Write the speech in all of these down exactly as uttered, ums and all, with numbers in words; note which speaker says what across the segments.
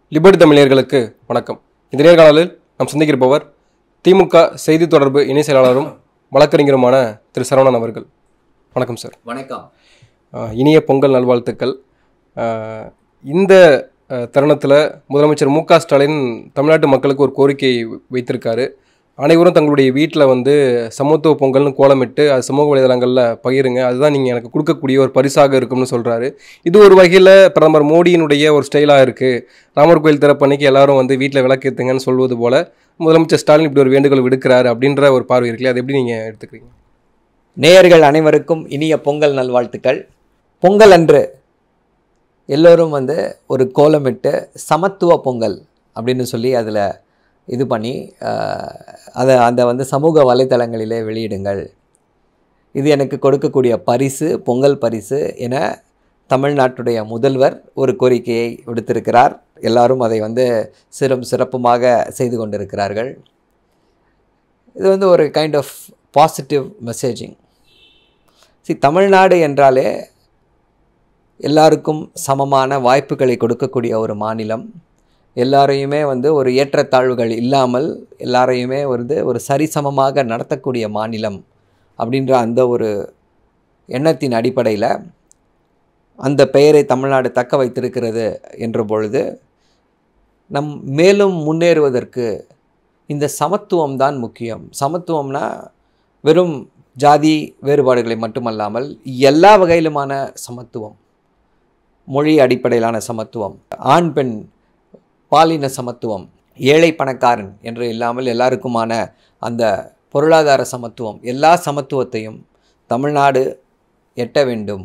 Speaker 1: Liberty தமிழர்களுக்கு வணக்கம். இந்த நேர்காணலில் நாம் சந்திக்கிருப்பவர் திமுக செய்தி தொடர்பு இணை செயலாளரும் வழக்கறிஞருமான திரு சரவணன் அவர்கள். வணக்கம் சார்.
Speaker 2: வணக்கம்.
Speaker 1: இனிய பொங்கல் நல்வாழ்த்துக்கள். இந்த தருணத்தில் முதலமைச்சர் மு க ஸ்டாலின் தமிழ்நாட்டு மக்களுக்கு ஒரு கோரிக்கை வைத்திருக்காரு. அனைவரும் தங்களுடைய வீட்டில் வந்து சமத்துவ பொங்கல்னு கோலமிட்டு அது சமூக வலைதளங்களில் பகிருங்க, அதுதான் நீங்கள் எனக்கு கொடுக்கக்கூடிய ஒரு பரிசாக இருக்கும்னு சொல்கிறாரு. இது ஒரு வகையில் பிரதமர் மோடியினுடைய ஒரு ஸ்டைலாக இருக்குது. ராமர் கோயில் திறப்பன்னைக்கு எல்லாரும் வந்து வீட்டில் விளக்கேற்றுங்கன்னு சொல்வது போல் முதலமைச்சர் ஸ்டாலின் இப்படி ஒரு வேண்டுகோள் விடுக்கிறாரு அப்படின்ற ஒரு பார்வை இருக்குல்ல, அதை எப்படி நீங்கள் எடுத்துக்கிறீங்க?
Speaker 2: நேயர்கள் அனைவருக்கும் இனிய பொங்கல் நல்வாழ்த்துக்கள். பொங்கல் அன்று எல்லோரும் வந்து ஒரு கோலமிட்டு சமத்துவ பொங்கல் அப்படின்னு சொல்லி அதில் இது பண்ணி அதை அந்த வந்து சமூக வலைத்தளங்களிலே வெளியிடுங்கள். இது எனக்கு கொடுக்கக்கூடிய பரிசு, பொங்கல் பரிசு என தமிழ்நாட்டுடைய முதல்வர் ஒரு கோரிக்கையை விடுத்திருக்கிறார். எல்லாரும் அதை வந்து சிறம் சிறப்புமாக செய்து கொண்டிருக்கிறார்கள். இது வந்து ஒரு கைண்ட் ஆஃப் பாசிட்டிவ் மெசேஜிங். சி, தமிழ்நாடு என்றாலே எல்லாருக்கும் சமமான வாய்ப்புகளை கொடுக்கக்கூடிய ஒரு மாநிலம். எல்லாரையுமே வந்து ஒரு ஏற்றத்தாழ்வுகள் இல்லாமல் எல்லாரையுமே வந்து ஒரு சரிசமமாக நடத்தக்கூடிய மாநிலம் அப்படின்ற அந்த ஒரு எண்ணத்தின் அடிப்படையில் அந்த பெயரை தமிழ்நாடு தக்க வைத்திருக்கிறது என்ற பொழுது நம் மேலும் முன்னேறுவதற்கு இந்த சமத்துவம் தான் முக்கியம். சமத்துவம்னா வெறும் ஜாதி வேறுபாடுகளை மட்டுமல்லாமல் எல்லா வகையிலுமான சமத்துவம், மொழி அடிப்படையிலான சமத்துவம், ஆண் பெண் பாலின சமத்துவம், ஏழை பணக்காரன் என்று இல்லாமல் எல்லாருக்குமான அந்த பொருளாதார சமத்துவம், எல்லா சமத்துவத்தையும் தமிழ்நாடு எட்ட வேண்டும்.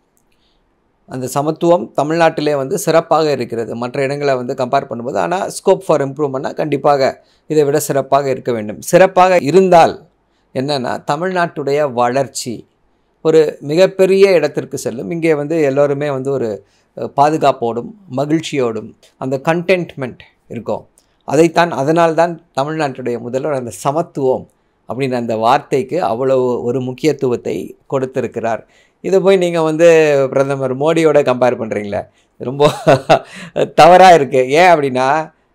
Speaker 2: அந்த சமத்துவம் தமிழ்நாட்டிலே வந்து சிறப்பாக இருக்கிறது மற்ற இடங்களை வந்து கம்பேர் பண்ணும்போது. ஆனால் ஸ்கோப் ஃபார் இம்ப்ரூவ்மெண்ட்னா கண்டிப்பாக இதை விட சிறப்பாக இருக்க வேண்டும். சிறப்பாக இருந்தால் என்னென்னா தமிழ்நாட்டுடைய வளர்ச்சி ஒரு மிகப்பெரிய இடத்திற்கு செல்லும். இங்கே வந்து எல்லோருமே வந்து ஒரு பாதுகாப்போடும் மகிழ்ச்சியோடும் அந்த கண்டென்ட்மெண்ட் இருக்கும். அதைத்தான் அதனால்தான் தமிழ்நாட்டுடைய முதல்வர் அந்த சமத்துவம் அப்படின்ற அந்த வார்த்தைக்கு அவ்வளவு ஒரு முக்கியத்துவத்தை கொடுத்திருக்கிறார். இதை போய் நீங்கள் வந்து பிரதமர் மோடியோட கம்பேர் பண்ணுறீங்களே, ரொம்ப தவறாக இருக்குது. ஏன் அப்படின்னா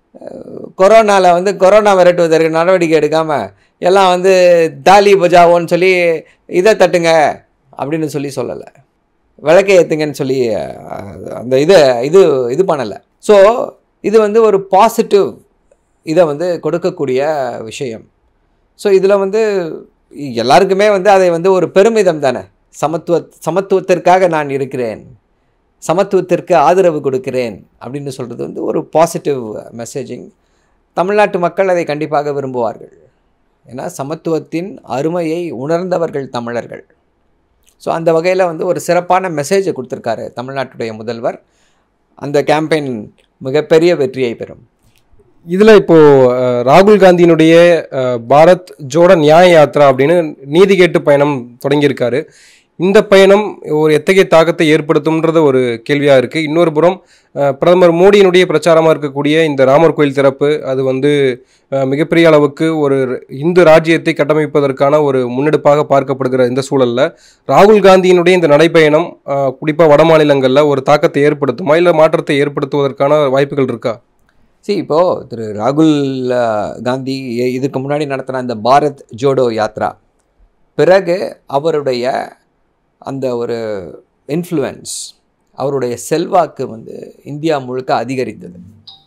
Speaker 2: கொரோனாவில் வந்து கொரோனா விரட்டுவதற்கு நடவடிக்கை எடுக்காமல் எல்லாம் வந்து தாலி பஜாவோன்னு சொல்லி இதை தட்டுங்க அப்படின்னு சொல்லி சொல்லலை, விளக்கை ஏற்றுங்கன்னு சொல்லி அந்த இதை இது இது பண்ணலை. ஸோ இது வந்து ஒரு பாசிட்டிவ் இதை வந்து கொடுக்கக்கூடிய விஷயம். ஸோ இதில் வந்து எல்லாருக்குமே வந்து அதை வந்து ஒரு பெருமிதம் தானே. சமத்துவ சமத்துவத்திற்காக நான் இருக்கிறேன், சமத்துவத்திற்கு ஆதரவு கொடுக்கிறேன் அப்படின்னு சொல்கிறது வந்து ஒரு பாசிட்டிவ் மெசேஜிங். தமிழ்நாட்டு மக்கள் அதை கண்டிப்பாக விரும்புவார்கள். ஏன்னா சமத்துவத்தின் அருமையை உணர்ந்தவர்கள் தமிழர்கள். ஸோ அந்த வகையில் வந்து ஒரு சிறப்பான மெசேஜை கொடுத்துருக்காரு தமிழ்நாட்டுடைய முதல்வர். அந்த கேம்பெயின் மிகப்பெரிய வெற்றியை பெறும்.
Speaker 1: இதில் இப்போது ராகுல் காந்தியினுடைய பாரத் ஜோட நியாய யாத்ரா அப்படின்னு நீதி கேட்டு பயணம் தொடங்கியிருக்காரு. இந்த பயணம் ஒரு எத்தகைய தாக்கத்தை ஏற்படுத்தும்ன்றது ஒரு கேள்வியாக இருக்குது. இன்னொரு புறம் பிரதமர் மோடியினுடைய பிரச்சாரமாக இருக்கக்கூடிய இந்த ராமர் கோயில் திறப்பு அது வந்து மிகப்பெரிய அளவுக்கு ஒரு இந்து ராஜ்யத்தை கட்டமைப்பதற்கான ஒரு முன்னெடுப்பாக பார்க்கப்படுகிற இந்த சூழலில் ராகுல் காந்தியினுடைய இந்த நடைப்பயணம் குறிப்பாக வட மாநிலங்களில் ஒரு தாக்கத்தை ஏற்படுத்துமா, இல்லை மாற்றத்தை ஏற்படுத்துவதற்கான வாய்ப்புகள் இருக்கா?
Speaker 2: சரி, இப்போது திரு ராகுல் காந்தி இதுக்கு முன்னாடி நடத்தின அந்த பாரத் ஜோடோ யாத்ரா பிறகு அவருடைய அந்த ஒரு இன்ஃப்ளூயன்ஸ், அவருடைய செல்வாக்கு வந்து இந்தியா முழுக்க அதிகரித்தது.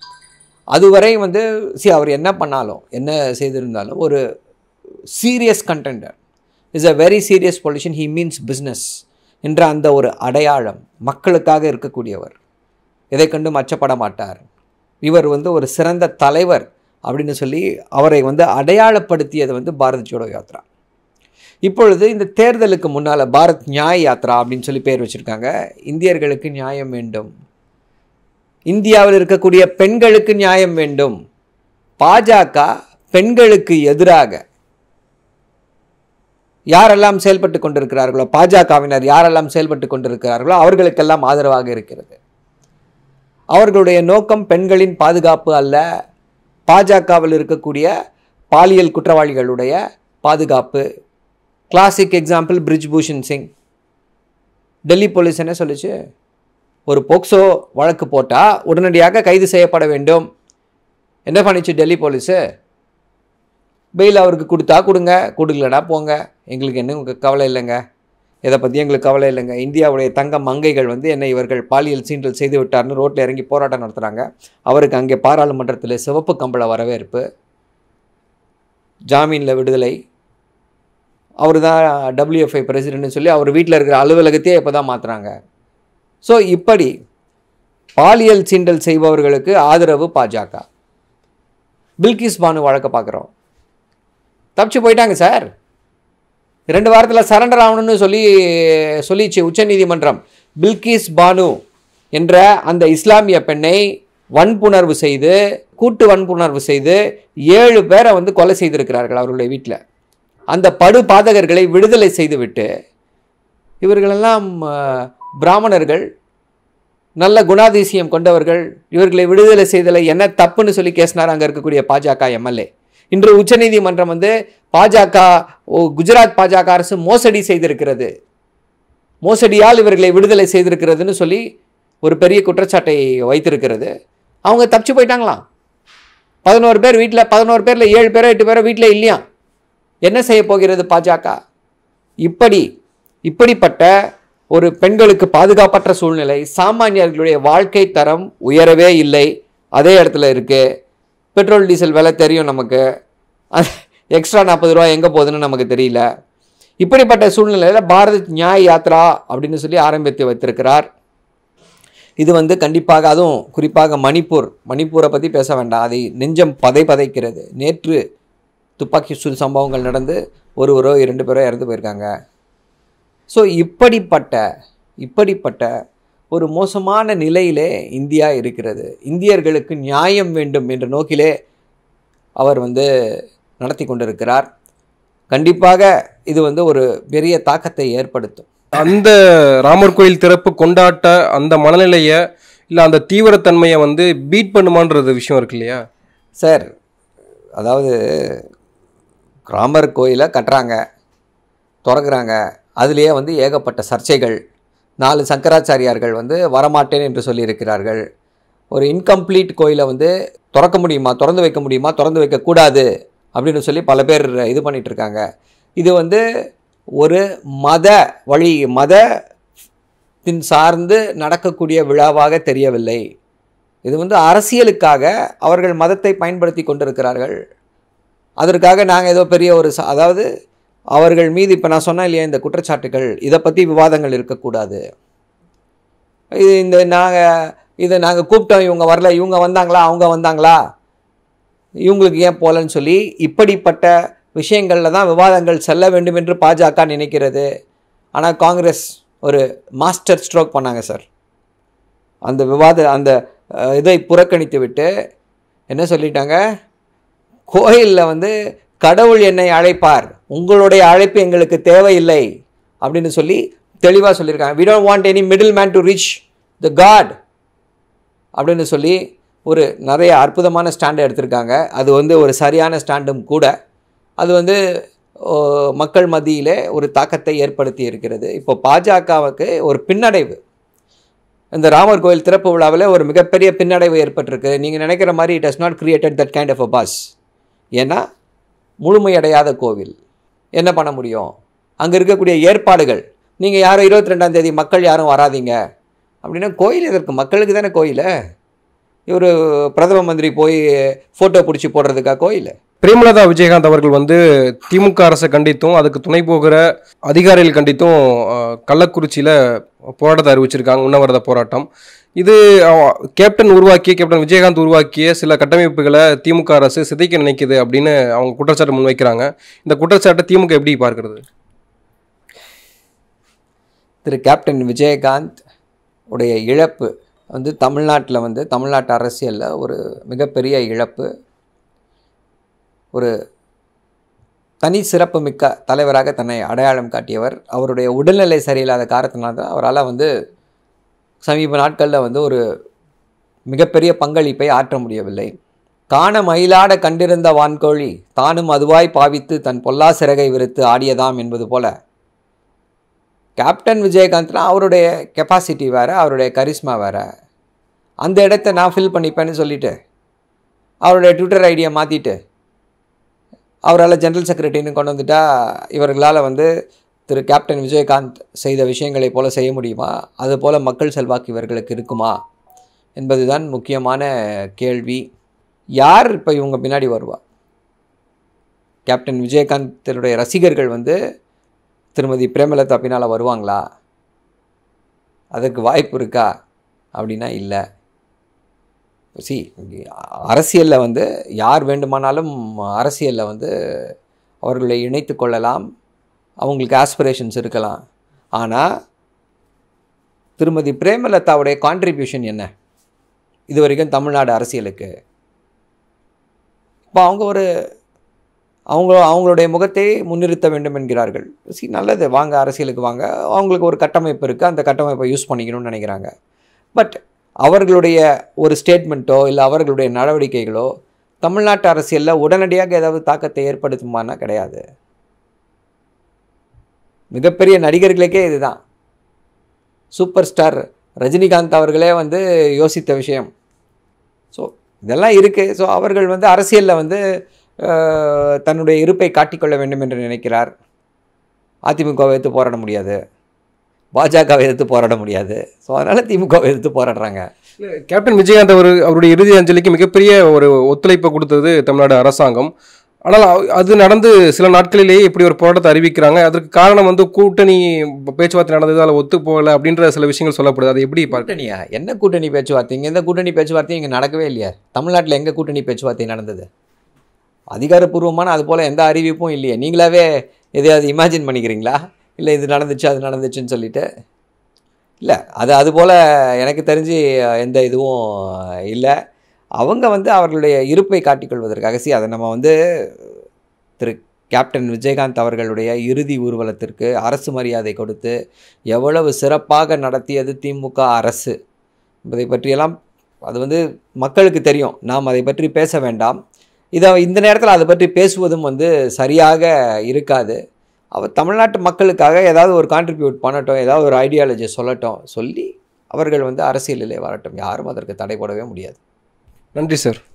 Speaker 2: அதுவரை வந்து சி அவர் என்ன பண்ணாலும் என்ன செய்திருந்தாலும் ஒரு serious contender, is a very serious politician, he means business என்ற அந்த ஒரு அடையாளம், மக்களுக்காக இருக்கக்கூடியவர், எதை கண்டும் அச்சப்பட மாட்டார், இவர் வந்து ஒரு சிறந்த தலைவர் அப்படின்னு சொல்லி அவரை வந்து அடையாளப்படுத்தியது வந்து பாரத் ஜோடோ யாத்ரா. இப்பொழுது இந்த தேர்தலுக்கு முன்னால் பாரத் நியாய் யாத்ரா அப்படின்னு சொல்லி பேர் வச்சுருக்காங்க. இந்தியர்களுக்கு நியாயம் வேண்டும், இந்தியாவில் இருக்கக்கூடிய பெண்களுக்கு நியாயம் வேண்டும். பாஜக பெண்களுக்கு எதிராக யாரெல்லாம் செயல்பட்டு கொண்டிருக்கிறார்களோ, பாஜகவினர் யாரெல்லாம் செயல்பட்டு கொண்டிருக்கிறார்களோ அவர்களுக்கெல்லாம் ஆதரவாக இருக்கிறது. அவர்களுடைய நோக்கம் பெண்களின் பாதுகாப்பு அல்ல, பாஜகவில் இருக்கக்கூடிய பாலியல் குற்றவாளிகளுடைய பாதுகாப்பு. Classic example Brij Bhushan Singh. Delhi police என்ன சொல்லிச்சு? ஒரு போக்சோ வழக்கு போட்டால் உடனடியாக கைது செய்யப்பட வேண்டும். என்ன பண்ணிச்சு டெல்லி போலீஸு? பெயில் அவருக்கு கொடுத்தா கொடுங்க, கொடுக்கலடா போங்க, எங்களுக்கு என்ன உங்களுக்கு கவலை இல்லைங்க, இதை பற்றி எங்களுக்கு கவலை இல்லைங்க. இந்தியாவுடைய தங்க மங்கைகள் வந்து என்னை இவர்கள் பாலியல் சீண்டல் செய்து விட்டார்னு ரோட்டில் இறங்கி போராட்டம் நடத்துகிறாங்க. அவருக்கு அங்கே பாராளுமன்றத்தில் சிவப்பு கம்பள வரவேற்பு, ஜாமீனில் விடுதலை. அவர் தான் டபிள்யூஎஃப்ஐ பிரசிடென்ட்னு சொல்லி அவர் வீட்டில் இருக்கிற அலுவலகத்தையே இப்போ தான் மாற்றுறாங்க. ஸோ இப்படி பாலியல் சீண்டல் செய்பவர்களுக்கு ஆதரவு பாஜக. பில்கிஸ் பானு வழக்க பார்க்குறோம், தப்பிச்சு போயிட்டாங்க சார். ரெண்டு வாரத்தில் சரண்டர் ஆகணும்னு சொல்லி சொல்லிச்சு உச்சநீதிமன்றம். பில்கிஸ் பானு என்ற அந்த இஸ்லாமிய பெண்ணை வன்புணர்வு செய்து, கூட்டு வன்புணர்வு செய்து ஏழு பேரை வந்து கொலை செய்திருக்கிறார்கள் அவர்களுடைய வீட்டில். அந்த படு பாதகர்களை விடுதலை செய்துவிட்டு இவர்களெல்லாம் பிராமணர்கள், நல்ல குணாதிசயம் கொண்டவர்கள், இவர்களை விடுதலை செய்தலை என்ன தப்புன்னு சொல்லி கேசினார் அங்கே இருக்கக்கூடிய பாஜக எம்எல்ஏ. இன்று உச்சநீதிமன்றம் வந்து பாஜக, குஜராத் பாஜக அரசு மோசடி செய்திருக்கிறது, மோசடியால் இவர்களை விடுதலை செய்திருக்கிறதுன்னு சொல்லி ஒரு பெரிய குற்றச்சாட்டை வைத்திருக்கிறது. அவங்க தப்பிச்சு போயிட்டாங்களாம். பதினோரு பேர் வீட்டில், பதினோரு பேரில் ஏழு பேரோ எட்டு பேரோ வீட்டில் இல்லையா. என்ன செய்ய போகிறது பாஜக? இப்படி இப்படிப்பட்ட ஒரு பெண்களுக்கு பாதுகாப்பற்ற சூழ்நிலை, சாமானியர்களுடைய வாழ்க்கை தரம் உயரவே இல்லை, அதே இடத்துல இருக்குது. பெட்ரோல் டீசல் விலை தெரியும் நமக்கு, எக்ஸ்ட்ரா நாற்பது ரூபா எங்கே போகுதுன்னு நமக்கு தெரியல. இப்படிப்பட்ட சூழ்நிலையில் பாரத் நியாய் யாத்ரா அப்படின்னு சொல்லி ஆரம்பித்து வைத்திருக்கிறார். இது வந்து கண்டிப்பாக, அதுவும் குறிப்பாக மணிப்பூர், மணிப்பூரை பற்றி பேச வேண்டாம், அதை நெஞ்சம் பதை பதைக்கிறது. நேற்று துப்பாக்கி சூடு சம்பவங்கள் நடந்து ஒருவரோ இரண்டு பேரோ இறந்து போயிருக்காங்க. ஸோ இப்படிப்பட்ட இப்படிப்பட்ட ஒரு மோசமான நிலையிலே இந்தியா இருக்கிறது. இந்தியர்களுக்கு நியாயம் வேண்டும் என்ற நோக்கிலே அவர் வந்து நடத்தி கொண்டிருக்கிறார். கண்டிப்பாக இது வந்து ஒரு பெரிய தாக்கத்தை ஏற்படுத்தும்.
Speaker 1: அந்த ராமர் கோயில் திறப்பு கொண்டாட்ட அந்த மனநிலையை இல்லை அந்த தீவிரத்தன்மையை வந்து பீட் பண்ணுமான்றது விஷயம் இருக்கு இல்லையா
Speaker 2: சார்? அதாவது ராமர் கோயிலை கட்டுறாங்க, திறக்கிறாங்க, அதுலேயே வந்து ஏகப்பட்ட சர்ச்சைகள். நாலு சங்கராச்சாரியார்கள் வந்து வரமாட்டேன் என்று சொல்லியிருக்கிறார்கள். ஒரு இன்கம்ப்ளீட் கோயிலை வந்து திறக்க முடியுமா, திறந்து வைக்க முடியுமா, திறந்து வைக்கக்கூடாது அப்படின்னு சொல்லி பல பேர் இது பண்ணிகிட்டு இருக்காங்க. இது வந்து ஒரு மத வழி, மதத்தின் சார்ந்து நடக்கக்கூடிய விழாவாக தெரியவில்லை. இது வந்து அரசியலுக்காக அவர்கள் மதத்தை பயன்படுத்தி கொண்டிருக்கிறார்கள். அதற்காக நாங்கள் ஏதோ பெரிய ஒரு, அதாவது அவர்கள் மீது இப்போ நான் சொன்னேன் இல்லையா இந்த குற்றச்சாட்டுகள், இதை பற்றி விவாதங்கள் இருக்கக்கூடாது. இது இந்த நாங்கள் இதை நாங்கள் கூப்பிட்டோம், இவங்க வரல, இவங்க வந்தாங்களா, அவங்க வந்தாங்களா, இவங்களுக்கு ஏன் போகலன்னு சொல்லி இப்படிப்பட்ட விஷயங்களில் தான் விவாதங்கள் செல்ல வேண்டும் என்று பாஜக நினைக்கிறது. ஆனால் காங்கிரஸ் ஒரு மாஸ்டர் ஸ்ட்ரோக் பண்ணாங்க சார். அந்த விவாத அந்த இதை புறக்கணித்து விட்டு என்ன சொல்லிட்டாங்க, கோயிலில் வந்து கடவுள் என்னை அழைப்பார், உங்களுடைய அழைப்பு எங்களுக்கு தேவையில்லை அப்படின்னு சொல்லி தெளிவாக சொல்லியிருக்காங்க. we don't want any middleman to reach the God அப்படின்னு சொல்லி ஒரு நிறைய அற்புதமான ஸ்டாண்டை எடுத்திருக்காங்க. அது வந்து ஒரு சரியான ஸ்டாண்டும் கூட. அது வந்து மக்கள் மத்தியிலே ஒரு தாக்கத்தை ஏற்படுத்தி இருக்கிறது. இப்போ பாஜகவுக்கு ஒரு பின்னடைவு, இந்த ராமர் கோயில் திறப்பு விழாவில் ஒரு மிகப்பெரிய பின்னடைவு ஏற்பட்டிருக்கு. நீங்கள் நினைக்கிற மாதிரி it has not created that kind of a buzz. ஏன்னா முழுமையடையாத கோவில் என்ன பண்ண முடியும்? அங்கே இருக்கக்கூடிய ஏற்பாடுகள், நீங்கள் யாரும் இருபத்தி ரெண்டாம் தேதி மக்கள் யாரும் வராதிங்க அப்படின்னா கோயில் எதற்கு? மக்களுக்கு தானே கோயில். இவர் பிரதம மந்திரி போய் ஃபோட்டோ பிடிச்சி போடுறதுக்கா கோயில்?
Speaker 1: பிரேமலதா விஜயகாந்த் அவர்கள் வந்து திமுக அரசை கண்டித்தும் அதுக்கு துணை போகிற அதிகாரிகள் கண்டித்தும் கள்ளக்குறிச்சியில் போராட்டத்தை அறிவிச்சிருக்காங்க, உண்ணாவிரத போராட்டம். இது கேப்டன் உருவாக்கிய கேப்டன் விஜயகாந்த் உருவாக்கிய சில கட்டமைப்புகளை திமுக அரசு சிதைக்க நினைக்குது அப்படின்னு அவங்க குற்றச்சாட்டு முன்வைக்கிறாங்க. இந்த குற்றச்சாட்டை திமுக எப்படி பார்க்கிறது?
Speaker 2: திரு கேப்டன் விஜயகாந்த் உடைய இழப்பு வந்து தமிழ்நாட்டில் வந்து தமிழ்நாட்டு அரசியலில் ஒரு மிகப்பெரிய இழப்பு. ஒரு தனி சிறப்பு மிக்க தலைவராக தன்னை அடையாளம் காட்டியவர். அவருடைய உடல்நிலை சரியில்லாத காரணத்தினால தான் அவரால் வந்து சமீப நாட்களில் வந்து ஒரு மிகப்பெரிய பங்களிப்பை ஆற்ற முடியவில்லை. காண மயிலாட கண்டிருந்த வான்கோழி தானும் அதுவாய் பாவித்து தன் பொல்லா சிறகை விரித்து ஆடியதாம் என்பது போல கேப்டன் விஜயகாந்த்னா அவருடைய கெப்பாசிட்டி வேறு, அவருடைய கரிஸ்மா வேறு. அந்த இடத்த நான் ஃபில் பண்ணிப்பேன்னு சொல்லிவிட்டு அவருடைய ட்விட்டர் ஐடியை மாற்றிட்டு அவரால் ஜென்ரல் செக்ரட்டரின்னு கொண்டு வந்துட்டால் இவர்களால் வந்து திரு கேப்டன் விஜயகாந்த் செய்த விஷயங்களைப் போல செய்ய முடியுமா? அதுபோல் மக்கள் செல்வாக்கு இவர்களுக்கு இருக்குமா என்பது தான் முக்கியமான கேள்வி. யார் இப்போ இவங்க பின்னாடி வருவா? கேப்டன் விஜயகாந்தனுடைய ரசிகர்கள் வந்து திருமதி பிரேமலதா பின்னால் வருவாங்களா? அதுக்கு வாய்ப்பு இருக்கா அப்படின்னா இல்லை. சி அரசியலில் வந்து யார் வேண்டுமானாலும் அரசியலில் வந்து அவர்களை இணைத்து கொள்ளலாம், அவங்களுக்கு ஆஸ்பிரேஷன்ஸ் இருக்கலாம். ஆனால் திருமதி பிரேமலதாவுடைய கான்ட்ரிபியூஷன் என்ன இது வரைக்கும் தமிழ்நாடு அரசியலுக்கு? இப்போ அவங்க ஒரு அவங்க அவங்களுடைய முகத்தை முன்னிறுத்த வேண்டும் என்கிறார்கள். சி நல்லது, வாங்க அரசியலுக்கு வாங்க, அவங்களுக்கு ஒரு கட்டமைப்பு இருக்குது, அந்த கட்டமைப்பை யூஸ் பண்ணிக்கணும்னு நினைக்கிறாங்க. பட் அவர்களுடைய ஒரு ஸ்டேட்மெண்ட்டோ இல்லை அவர்களுடைய நடவடிக்கைகளோ தமிழ்நாட்டு அரசியலில் உடனடியாக ஏதாவது தாக்கத்தை ஏற்படுத்துமானா கிடையாது. மிகப்பெரிய நடிகர்களுக்கே இதுதான். சூப்பர் ஸ்டார் ரஜினிகாந்த் அவர்களே வந்து யோசித்த விஷயம். ஸோ இதெல்லாம் இருக்குது. ஸோ அவர்கள் வந்து அரசியலில் வந்து தன்னுடைய இருப்பை காட்டிக்கொள்ள வேண்டும் என்று நினைக்கிறார். அதிமுகவை எதிர்த்து போராட முடியாது, பாஜகவை எதிர்த்து போராட முடியாது. ஸோ அதனால் திமுகவை எதிர்த்து போராடுறாங்க.
Speaker 1: கேப்டன் விஜயகாந்த் அவர் அவருடைய இறுதி அஞ்சலிக்கு மிகப்பெரிய ஒரு ஒத்துழைப்பை கொடுத்தது தமிழ்நாடு அரசாங்கம். ஆனால் அது நடந்து சில நாட்களிலேயே இப்படி ஒரு போராட்டத்தை அறிவிக்கிறாங்க. அதற்கு காரணம் வந்து கூட்டணி பேச்சுவார்த்தை நடந்தது, அதில் ஒத்து போகலை அப்படின்ற சில விஷயங்கள் சொல்லப்படுது. அது எப்படி
Speaker 2: கூட்டணியா? என்ன கூட்டணி பேச்சுவார்த்தை? இங்கே எந்த கூட்டணி பேச்சுவார்த்தையும் இங்கே நடக்கவே இல்லையா? தமிழ்நாட்டில் எங்கே கூட்டணி பேச்சுவார்த்தை நடந்தது? அதிகாரப்பூர்வமான அது போல் எந்த அறிவிப்பும் இல்லையே. நீங்களாவே எதையாவது இமேஜின் பண்ணிக்கிறீங்களா? இல்லை இது நடந்துச்சு அது நடந்துச்சுன்னு சொல்லிட்டு? இல்லை, அது அதுபோல் எனக்கு தெரிஞ்சு எந்த இதுவும் இல்லை. அவங்க வந்து அவர்களுடைய இருப்பை காட்டிக்கொள்வதற்காக, சி அதை நம்ம வந்து திரு கேப்டன் விஜயகாந்த் அவர்களுடைய இறுதி ஊர்வலத்திற்கு அரசு மரியாதை கொடுத்து எவ்வளவு சிறப்பாக நடத்தியது திமுக அரசு என்பதை பற்றியெல்லாம் அது வந்து மக்களுக்கு தெரியும். நாம் அதை பற்றி பேச வேண்டாம். இதை இந்த நேரத்தில் அதை பற்றி பேசுவதும் வந்து சரியாக இருக்காது. அவர் தமிழ்நாட்டு மக்களுக்காக ஏதாவது ஒரு கான்ட்ரிபியூட் பண்ணட்டும், ஏதாவது ஒரு ஐடியாலஜி சொல்லட்டும், சொல்லி அவர்கள் வந்து அரசியலிலே வரட்டும். யாரும் அதற்கு தடை போடவே முடியாது.
Speaker 1: நன்றி சார்.